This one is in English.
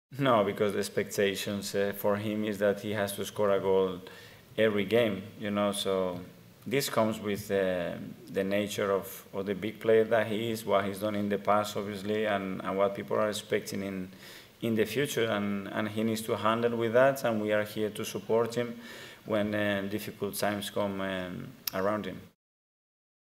No, because the expectations for him is that he has to score a goal every game, you know. So this comes with the nature of the big player that he is, what he's done in the past, obviously, and what people are expecting in the future. And he needs to handle with that, and we are here to support him when difficult times come around him.